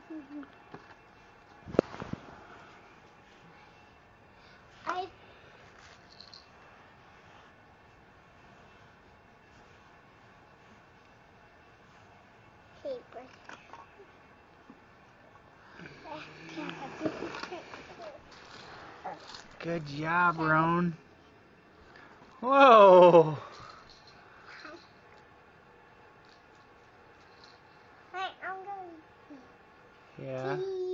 I paper. Good job, Roan. Whoa! I'm going. Yeah.